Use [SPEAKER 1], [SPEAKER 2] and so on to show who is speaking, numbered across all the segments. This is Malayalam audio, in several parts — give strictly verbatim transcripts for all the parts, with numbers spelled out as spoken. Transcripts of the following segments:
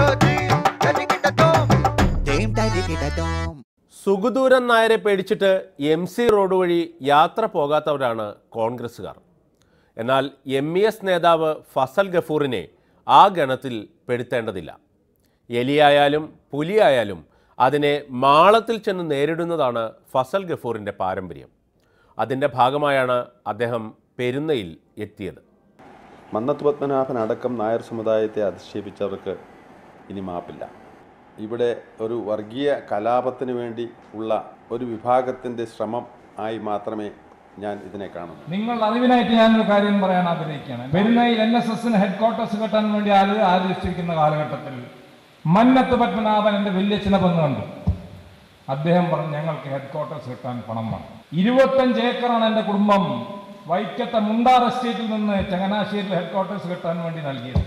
[SPEAKER 1] സുഗുദൂരൻ നായരെ പേടിച്ചിട്ട് എം സി റോഡ് വഴി യാത്ര പോകാത്തവരാണ് കോൺഗ്രസ്സുകാർ. എന്നാൽ എം ഇ എസ് നേതാവ് ഫസൽ ഗഫൂറിനെ ആ ഗണത്തിൽ പെടുത്തേണ്ടതില്ല. എലിയായാലും പുലിയായാലും അതിനെ മാളത്തിൽ ചെന്ന് നേരിടുന്നതാണ് ഫസൽ ഗഫൂറിൻ്റെ പാരമ്പര്യം. അതിൻ്റെ ഭാഗമായാണ് അദ്ദേഹം പെരുന്നയിൽ എത്തിയത്.
[SPEAKER 2] മന്നത്ത് പത്മനാഭൻ അടക്കം നായർ സമുദായത്തെ അധിക്ഷേപിച്ചവർക്ക് ഇനി മാപ്പില്ല. ഇവിടെ ഒരു വർഗീയ കലാപത്തിന് വേണ്ടി ഉള്ള ഒരു വിഭാഗത്തിൻ്റെ ശ്രമം ആയി മാത്രമേ ഞാൻ ഇതിനെ കാണുന്നു.
[SPEAKER 3] നിങ്ങൾ അറിവിനായിട്ട് ഞാനൊരു കാര്യം പറയാൻ ആഗ്രഹിക്കുകയാണ്. പെരുന്നയിൽ എൻ എസ് എസിന് ഹെഡ് ക്വാർട്ടേഴ്സ് കെട്ടാൻ വേണ്ടി ആര് ആലോചിച്ചിരിക്കുന്ന കാലഘട്ടത്തിൽ മന്നത്ത് പത്മനാഭൻ എൻ്റെ വല്യച്ഛനെ വന്ന് കണ്ടു. അദ്ദേഹം പറഞ്ഞു, ഞങ്ങൾക്ക് ഹെഡ് ക്വാർട്ടേഴ്സ് കെട്ടാൻ പണം വേണം. ഇരുപത്തഞ്ച് ഏക്കറാണ് എൻ്റെ കുടുംബം വൈക്കത്തെ മുണ്ടാർ എസ്റ്റേറ്റിൽ നിന്ന് ചങ്ങനാശ്ശേരിയിൽ ഹെഡ് ക്വാർട്ടേഴ്സ് കെട്ടാൻ വേണ്ടി നൽകിയത്.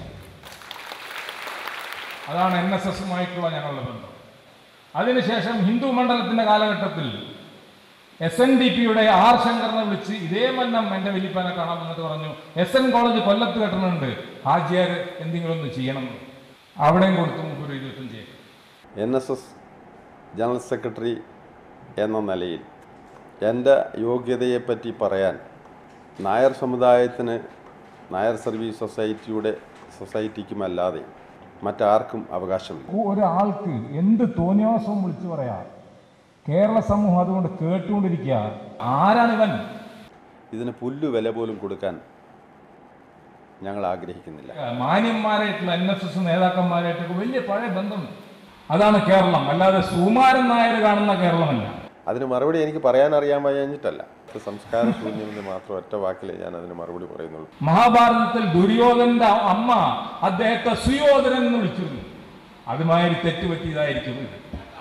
[SPEAKER 3] അതാണ് എൻ എസ് എസുമായിട്ടുള്ള ഞങ്ങളുടെ ബന്ധം. അതിനുശേഷം ഹിന്ദു മണ്ഡലത്തിൻ്റെ കാലഘട്ടത്തിൽ എസ് എൻ ഡി പിയുടെ ആർ ശങ്കറിനെ വിളിച്ച് ഇതേ മന്നം എൻ്റെ വലിയപ്പനെ കാണാൻ വന്നിട്ട് പറഞ്ഞു, എസ് എൻ കോളേജ് കൊല്ലത്ത് കെട്ടുന്നുണ്ട്, ഹാജിയാർ എന്തെങ്കിലും ഒന്ന് ചെയ്യണം. അവിടെയും കൊടുത്തു മുപ്പത് ഇരുപത്തഞ്ച് acre.
[SPEAKER 2] N S S general secretary എന്ന നിലയിൽ എൻ്റെ യോഗ്യതയെപ്പറ്റി പറയാൻ നായർ സമുദായത്തിന് നായർ സർവീസ് സൊസൈറ്റിയുടെ സൊസൈറ്റിക്കുമല്ലാതെ മറ്റാർക്കും അവകാശമില്ല.
[SPEAKER 3] ഒരാൾക്ക് എന്ത് തോന്നിയാസവും വിളിച്ചു പറയാം. കേരള സമൂഹം അതുകൊണ്ട് കേട്ടുകൊണ്ടിരിക്കുക. ആരാണിവൻ?
[SPEAKER 2] ഇതിന് പുല്ലു വില പോലും കൊടുക്കാൻ ഞങ്ങൾ ആഗ്രഹിക്കുന്നില്ല.
[SPEAKER 3] മാന്യന്മാരായിട്ടുള്ള എൻ എസ് എസ് നേതാക്കന്മാരായിട്ടൊക്കെ വലിയ പഴയ ബന്ധമുണ്ട്. അതാണ് കേരളം, അല്ലാതെ സുകുമാരൻ നായർ കാണുന്ന കേരളമല്ല.
[SPEAKER 2] അതിന് മറുപടി എനിക്ക് പറയാൻ അറിയാൻ വയ്യാഞ്ഞിട്ടല്ല, സംസ്കാര ശൂന്യമെന്ന് മാത്രം ഒറ്റ വാക്കിലേ ഞാൻ അതിന് മറുപടി പറയുന്നുള്ളൂ.
[SPEAKER 3] മഹാഭാരതത്തിൽ ദുര്യോധനന്റെ അമ്മ അദ്ദേഹത്തെ സുയോധനൻ എന്ന് വിളിച്ചിരുന്നു. അതുമാതിരി തെറ്റുപറ്റിയതായിരിക്കും ഇത്.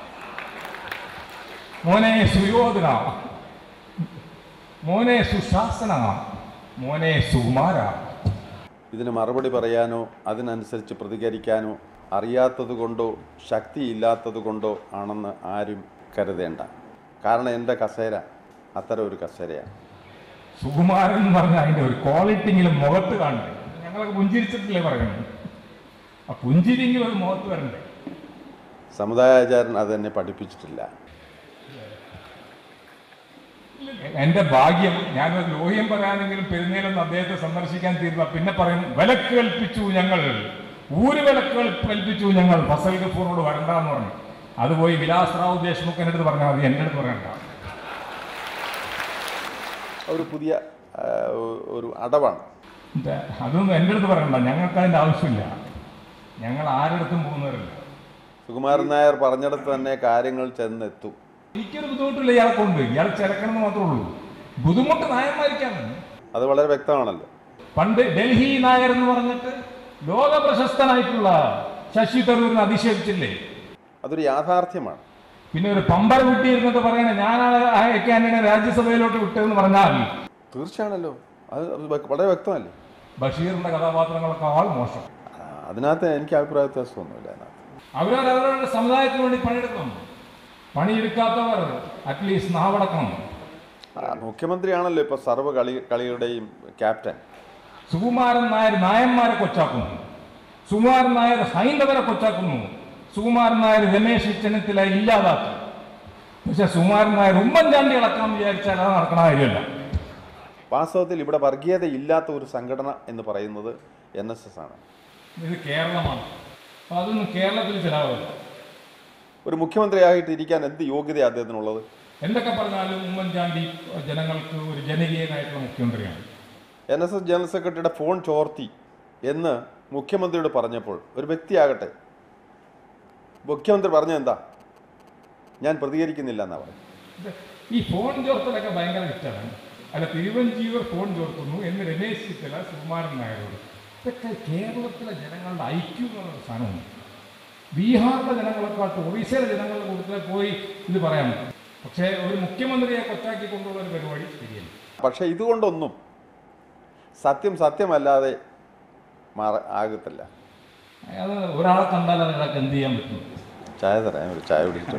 [SPEAKER 3] മോനെ സുയോധന, മോനെ സുശാസന, മോനെ സുകുമാര.
[SPEAKER 2] ഇതിന് മറുപടി പറയാനോ അതിനനുസരിച്ച് പ്രതികരിക്കാനോ അറിയാത്തത് കൊണ്ടോ ശക്തിയില്ലാത്തത് കൊണ്ടോ ആണെന്ന് ആരും കരുതേണ്ട. കാരണം എൻ്റെ കസേര അത്തരം ഒരു കസേരയാണ്.
[SPEAKER 3] സുകുമാരൻ എന്ന് പറഞ്ഞാൽ അതിൻ്റെ ഒരു ക്വാളിറ്റിയെങ്കിലും മുഖത്ത് കാണണ്ടേ? ഞങ്ങളൊക്കെ പുഞ്ചിരിച്ചിട്ടില്ലേ പറയുന്നത്? ആ പുഞ്ചിരിയെങ്കിലും ഒരു മുഖത്ത് വരണ്ടേ?
[SPEAKER 2] സമുദായാചാരൻ അതെന്നെ പഠിപ്പിച്ചിട്ടില്ല.
[SPEAKER 3] എൻ്റെ ഭാഗ്യം, ഞാനൊരു ലോഹ്യം പറയാനെങ്കിലും പെരുന്നേലൊന്ന് അദ്ദേഹത്തെ സന്ദർശിക്കാൻ തീർന്ന പിന്നെ പറയും, വിലക്ക് കൽപ്പിച്ചു ഞങ്ങൾ, ഊര് വിലക്ക് കൽപ്പിച്ചു ഞങ്ങൾ, ഫസൽ ഗഫൂറിനോട് വരണ്ടെന്ന് പറഞ്ഞു. അത് പോയി വിലാസ് റാവു ദേശ്മുഖിൻ്റെ അടുത്ത് പറഞ്ഞാൽ മതി, എൻ്റെ അടുത്ത് പറയണ്ട.
[SPEAKER 2] ഒരു പുതിയ ഒരു അടവാണ്.
[SPEAKER 3] അതൊന്നും എൻ്റെ അടുത്ത് പറയണ്ട, ഞങ്ങൾക്ക് അതിൻ്റെ ആവശ്യമില്ല. ഞങ്ങൾ ആരുടെ പോകുന്നവരല്ല.
[SPEAKER 2] സുകുമാരൻ നായർ പറഞ്ഞിടത്ത് തന്നെ കാര്യങ്ങൾ ചെന്നെത്തും.
[SPEAKER 3] എനിക്കൊരു ബുദ്ധിമുട്ടില്ല ഇയാൾക്കുണ്ട്. ഇയാൾ ചിലക്കണമെന്ന് മാത്രമേ ഉള്ളൂ. ബുദ്ധിമുട്ട് നായന്മാരിക്കാണ്.
[SPEAKER 2] അത് വളരെ വ്യക്തമാണല്ലോ.
[SPEAKER 3] പണ്ട് ഡൽഹി നായർ എന്ന് പറഞ്ഞിട്ട് ലോക പ്രശസ്തനായിട്ടുള്ള ശശി തരൂരിനെ അധിക്ഷേപിച്ചില്ലേ?
[SPEAKER 2] അതൊരു യാഥാർത്ഥ്യമാണ്.
[SPEAKER 3] പിന്നെ ഒരു പമ്പര കുട്ടി ഇരുന്നിട്ട് പറയണേ ഞാനാണ് എന്നെ രാജ്യസഭയിലോട്ട് വിട്ടതെന്ന് പറഞ്ഞാൽ
[SPEAKER 2] തീർച്ചയാണല്ലോ, അത് വളരെ വ്യക്തമല്ലേ.
[SPEAKER 3] ബഷീറിന്റെ കഥാപാത്രങ്ങളെക്കാൾ മോശം.
[SPEAKER 2] അതിനകത്ത് എനിക്ക് അഭിപ്രായ വ്യത്യാസമൊന്നുമില്ല.
[SPEAKER 3] അവരവർ അവരവരുടെ സമുദായത്തിന് വേണ്ടി പണിയെടുക്കണം. പണിയെടുക്കാത്തവർ അറ്റ്ലീസ്റ്റ് നാവടക്കണം.
[SPEAKER 2] മുഖ്യമന്ത്രിയാണല്ലോ ഇപ്പൊ സർവ്വ കളി കളിയുടെയും ക്യാപ്റ്റൻ.
[SPEAKER 3] സുകുമാരൻ നായർ നായന്മാരെ കൊച്ചാക്കുന്നു. സുകുമാരൻ നായർ ഹൈന്ദവരെ കൊച്ചാക്കുന്നു. സുകുമാരൻ നായർ രമേശ് ചെന്നിത്തല ഇല്ലാതാക്കി. പക്ഷെ സുകുമാരൻ നായർ ഉമ്മൻചാണ്ടി ഇളക്കാൻ വിചാരിച്ചാൽ അത് നടക്കണ കാര്യമല്ല.
[SPEAKER 2] വാസ്തവത്തിൽ ഇവിടെ വർഗീയത ഇല്ലാത്ത ഒരു സംഘടന എന്ന് പറയുന്നത് എൻ എസ് എസ് ആണ്.
[SPEAKER 3] ഇത് കേരളമാണ്. അപ്പം അതൊന്നും കേരളത്തിൽ ചിലവില്ല.
[SPEAKER 2] ഒരു മുഖ്യമന്ത്രിയായിട്ട് ഇരിക്കാൻ എന്ത് യോഗ്യതയാണ് അദ്ദേഹത്തിനുള്ളത്?
[SPEAKER 3] എന്തൊക്കെ പറഞ്ഞാലും ഉമ്മൻചാണ്ടി ജനങ്ങൾക്ക് ഒരു ജനകീയനായിട്ടുള്ള മുഖ്യമന്ത്രിയാണ്.
[SPEAKER 2] എൻ എസ് എസ് ജനറൽ സെക്രട്ടറിയുടെ ഫോൺ ചോർത്തി എന്ന് മുഖ്യമന്ത്രിയോട് പറഞ്ഞപ്പോൾ ഒരു വ്യക്തിയാകട്ടെ, മുഖ്യമന്ത്രി പറഞ്ഞ എന്താ? ഞാൻ പ്രതികരിക്കുന്നില്ല എന്നാ പറയും.
[SPEAKER 3] ഈ ഫോൺ ചോർത്തലൊക്കെ ഭയങ്കര ഇഷ്ടമാണ്. അല്ല, തിരുവഞ്ചൂർ ഫോൺ ചോർത്തുന്നു എന്ന് രമേശ് ചെന്നിത്തല സുകുമാരൻ നായരോട്. ഇതൊക്കെ കേരളത്തിലെ ജനങ്ങളുടെ ഐക്യം എന്നുള്ള സാധനമുണ്ട്. ബീഹാറിലെ ജനങ്ങളെക്കാട്ട് ഒറീസയിലെ ജനങ്ങളുടെ കൂട്ടത്തിൽ പോയി ഇത് പറയാൻ പറ്റും. പക്ഷേ ഒരു മുഖ്യമന്ത്രിയെ കൊച്ചാക്കി കൊണ്ടുള്ള ഒരു പരിപാടി ശരിയല്ല.
[SPEAKER 2] പക്ഷേ ഇതുകൊണ്ടൊന്നും സത്യം സത്യമല്ലാതെ മാറ ആകത്തില്ല.
[SPEAKER 3] അത് ഒരാളെ കണ്ടാൽ അയാൾക്ക് എന്ത് ചെയ്യാൻ പറ്റും?
[SPEAKER 2] ചായ തരാം, ഒരു ചായ കുടിച്ചിട്ട്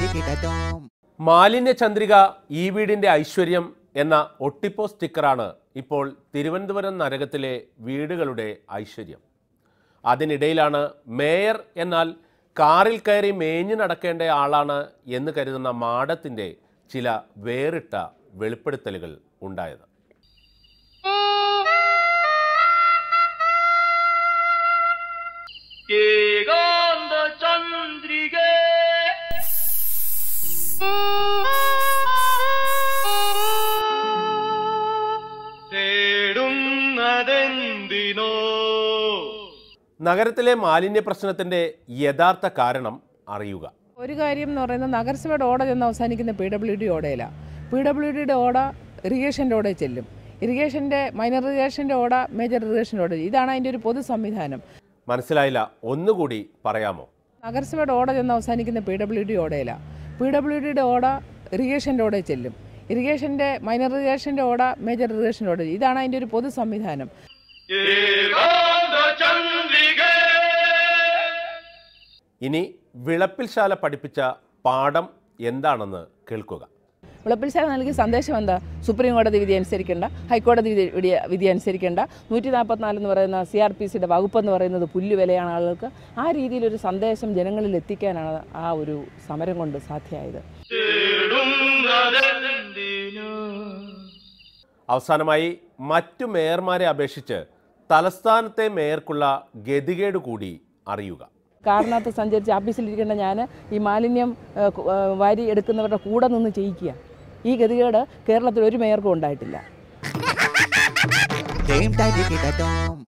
[SPEAKER 1] മാലിന്യ ചന്ദ്രിക ഈ വീടിൻ്റെ ഐശ്വര്യം എന്ന ഒട്ടിപ്പോ സ്റ്റിക്കറാണ് ഇപ്പോൾ തിരുവനന്തപുരം നഗരത്തിലെ വീടുകളുടെ ഐശ്വര്യം. അതിനിടയിലാണ് മേയർ എന്നാൽ കാറിൽ കയറി മേഞ്ഞു നടക്കേണ്ട ആളാണ് എന്ന് കരുതുന്ന മാഡത്തിൻ്റെ ചില വേറിട്ട വെളിപ്പെടുത്തലുകൾ ഉണ്ടായത്. നഗരത്തിലെ മാലിന്യ പ്രശ്നത്തിന്റെ യഥാർത്ഥ കാരണം അറിയുക.
[SPEAKER 4] ഒരു കാര്യം എന്ന് പറയുന്നത് നഗരസഭയുടെ ഓട ചെന്ന് അവസാനിക്കുന്ന പി ഡബ്ല്യു ഡി ഓടയില്ല. പി ഡബ്ല്യു ഡിയുടെ ഓട ഇറിഗേഷൻ്റെ ഓടയിൽ ചെല്ലും. ഇറിഗേഷൻ്റെ മൈനർ ഇറിഗേഷൻ്റെ ഓട മേജർ ഇറിഗേഷൻ്റെ ഓട. ഇതാണ് അതിൻ്റെ ഒരു പൊതു സംവിധാനം.
[SPEAKER 1] മനസ്സിലായില്ല, ഒന്നുകൂടി പറയാമോ?
[SPEAKER 4] നഗരസഭയുടെ ഓട ചെന്ന് അവസാനിക്കുന്ന പി ഡബ്ല്യു ഡി ഓടയില്ല. പി ഡബ്ല്യു ഡിയുടെ ഓട ഇറിഗേഷൻ്റെ ഓടയിൽ ചെല്ലും. ഇറിഗേഷൻ്റെ മൈനർ ഇറിഗേഷൻ്റെ ഓട മേജർ ഇറിഗേഷൻ്റെ ഓട. ഇതാണ് അതിൻ്റെ ഒരു പൊതു സംവിധാനം.
[SPEAKER 1] ഇനി വിളപ്പിൽശാല പഠിപ്പിച്ച പാഠം എന്താണെന്ന് കേൾക്കുക.
[SPEAKER 4] വിളപ്പിൽശാല നൽകിയ സന്ദേശം എന്താ? സുപ്രീം കോടതി വിധി അനുസരിക്കേണ്ട, ഹൈക്കോടതി വിധി വിധി അനുസരിക്കേണ്ട, നൂറ്റി നാൽപ്പത്തിനാല് എന്ന് പറയുന്ന സി ആർ പി സിയുടെ വകുപ്പ് എന്ന് പറയുന്നത് പുല്ലുവിലയാണ് ആളുകൾക്ക്. ആ രീതിയിലൊരു സന്ദേശം ജനങ്ങളിൽ എത്തിക്കാനാണ് ആ ഒരു സമരം കൊണ്ട് സാധ്യമായത്.
[SPEAKER 1] അവസാനമായി മറ്റു മേയർമാരെ അപേക്ഷിച്ച് തലസ്ഥാനത്തെ മേയർക്കുള്ള ഗതികേട് കൂടി അറിയുക.
[SPEAKER 4] കാറിനകത്ത് സഞ്ചരിച്ച് ഓഫീസിലിരിക്കേണ്ട ഞാൻ ഈ മാലിന്യം വാരി എടുക്കുന്നവരുടെ കൂടെ നിന്ന് ചെയ്യിക്കുക. ഈ ഗതികേട് കേരളത്തിൽ ഒരു മേയർക്കും ഉണ്ടായിട്ടില്ല.